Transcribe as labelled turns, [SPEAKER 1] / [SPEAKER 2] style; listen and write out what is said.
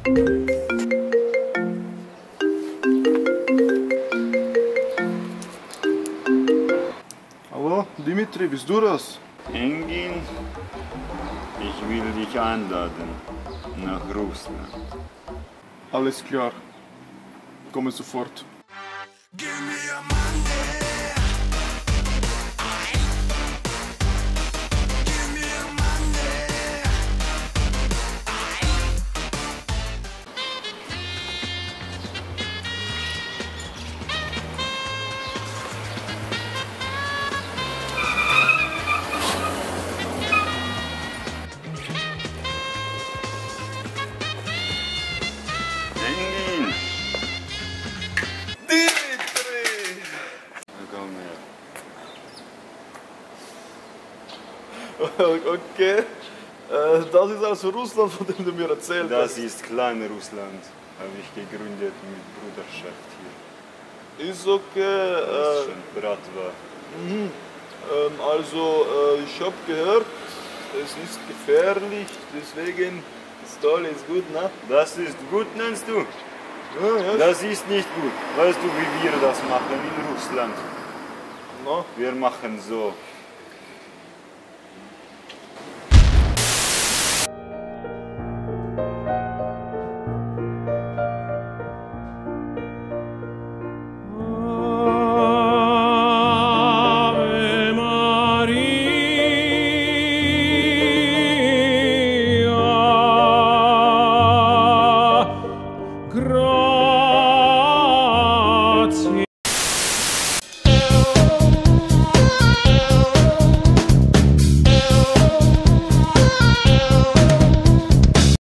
[SPEAKER 1] Hallo, Dimitri, bist du das?
[SPEAKER 2] Engin, ich will dich einladen nach Russland.
[SPEAKER 1] Alles klar. Komme sofort.
[SPEAKER 2] Engin!
[SPEAKER 1] Dimitri!
[SPEAKER 2] Komm her.
[SPEAKER 1] Okay. Das ist also Russland, von dem du mir erzählt hast.
[SPEAKER 2] Das ist Klein-Russland, habe ich gegründet mit Bruderschaft hier.
[SPEAKER 1] Ist okay.
[SPEAKER 2] Das ist schon Bratwa.
[SPEAKER 1] Also, ich habe gehört, es ist gefährlich, deswegen ist alles gut, ne?
[SPEAKER 2] Das ist gut, nennst du?
[SPEAKER 1] Ja,
[SPEAKER 2] Das ist nicht gut. Weißt du, wie wir das machen in Russland?
[SPEAKER 1] No.
[SPEAKER 2] Wir machen so.